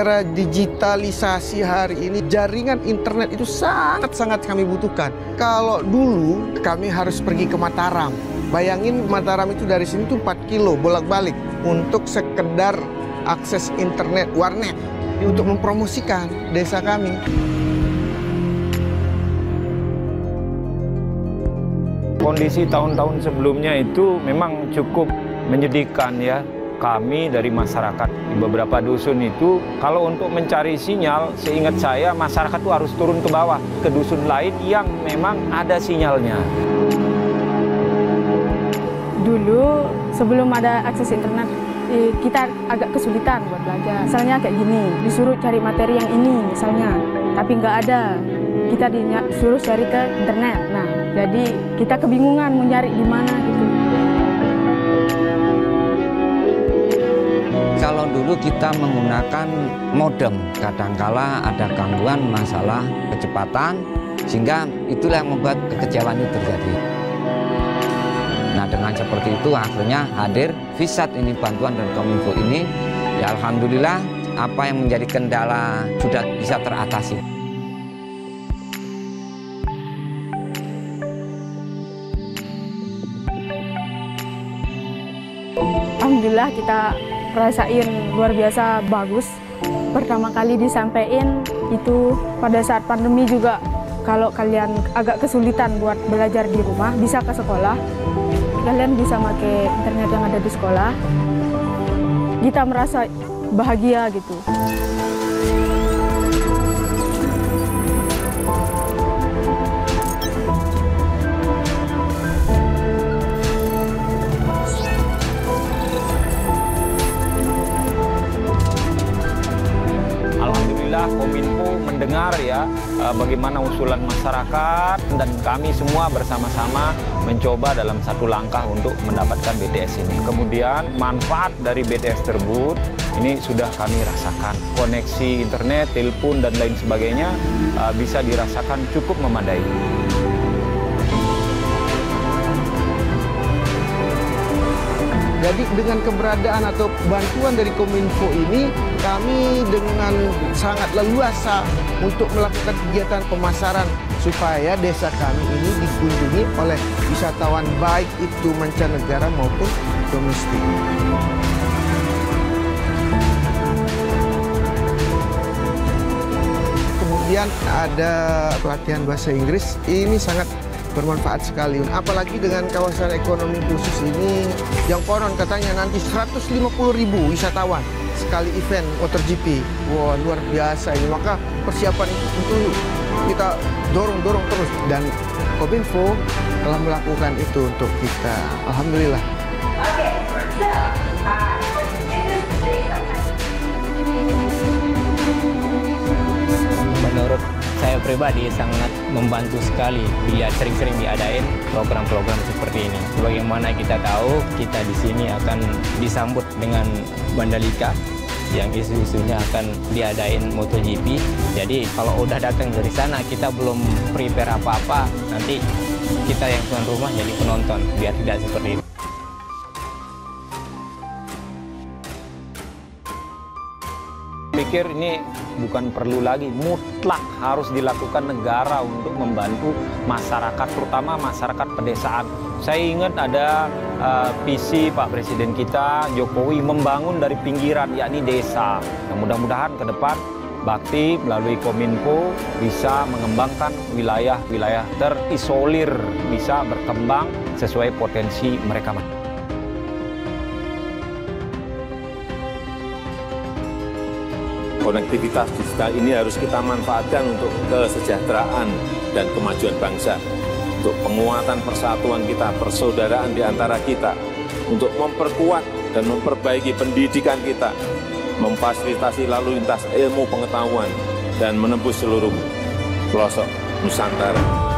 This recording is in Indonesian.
era digitalisasi hari ini, jaringan internet itu sangat-sangat kami butuhkan. Kalau dulu kami harus pergi ke Mataram. Bayangin Mataram itu dari sini tuh 4 kilo bolak-balik untuk sekedar akses internet warnet untuk mempromosikan desa kami. Kondisi tahun-tahun sebelumnya itu memang cukup menyedihkan ya. Kami dari masyarakat di beberapa dusun itu, kalau untuk mencari sinyal, seingat saya masyarakat itu harus turun ke bawah, ke dusun lain yang memang ada sinyalnya. Dulu sebelum ada akses internet, kita agak kesulitan buat belajar. Misalnya kayak gini, disuruh cari materi yang ini misalnya, tapi nggak ada. Kita disuruh cari ke internet. Nah, jadi kita kebingungan mau nyari di mana gitu. Kalau dulu kita menggunakan modem, kadangkala ada gangguan masalah kecepatan, sehingga itulah yang membuat kekecewaan itu terjadi. Nah, dengan seperti itu akhirnya hadir VISAT ini, bantuan dari Kominfo ini. Ya alhamdulillah apa yang menjadi kendala sudah bisa teratasi. Alhamdulillah kita rasain luar biasa bagus. Pertama kali disampaikan itu pada saat pandemi juga, kalau kalian agak kesulitan buat belajar di rumah, bisa ke sekolah. Kalian bisa pakai internet yang ada di sekolah. Kita merasa bahagia gitu. Kominfo mendengar ya bagaimana usulan masyarakat, dan kami semua bersama-sama mencoba dalam satu langkah untuk mendapatkan BTS ini. Kemudian manfaat dari BTS tersebut ini sudah kami rasakan. Koneksi internet, telepon dan lain sebagainya bisa dirasakan cukup memadai. Jadi dengan keberadaan atau bantuan dari Kominfo ini, kami dengan sangat leluasa untuk melakukan kegiatan pemasaran supaya desa kami ini dikunjungi oleh wisatawan baik itu mancanegara maupun domestik. Kemudian ada pelatihan bahasa Inggris, ini sangat bermanfaat sekali. Apalagi dengan kawasan ekonomi khusus ini, yang konon katanya nanti 150.000 wisatawan sekali event MotoGP. Wah, luar biasa ini. Maka persiapan itu kita dorong terus. Dan Kominfo telah melakukan itu untuk kita. Alhamdulillah. Menurut saya pribadi sangat membantu sekali bila sering-sering diadain program-program seperti ini. Bagaimana kita tahu kita di sini akan disambut dengan Mandalika yang isu-isunya akan diadain MotoGP. Jadi kalau udah datang dari sana kita belum prepare apa-apa, nanti kita yang tuan rumah jadi penonton, biar tidak seperti itu. Pikir ini bukan perlu lagi, mutlak harus dilakukan negara untuk membantu masyarakat, terutama masyarakat pedesaan. Saya ingat ada visi Pak Presiden kita, Jokowi, membangun dari pinggiran, yakni desa. Nah, mudah-mudahan ke depan Bakti melalui Kominfo bisa mengembangkan wilayah-wilayah terisolir, bisa berkembang sesuai potensi mereka. Konektivitas digital ini harus kita manfaatkan untuk kesejahteraan dan kemajuan bangsa, untuk penguatan persatuan kita, persaudaraan di antara kita, untuk memperkuat dan memperbaiki pendidikan kita, memfasilitasi lalu lintas ilmu pengetahuan, dan menembus seluruh pelosok Nusantara.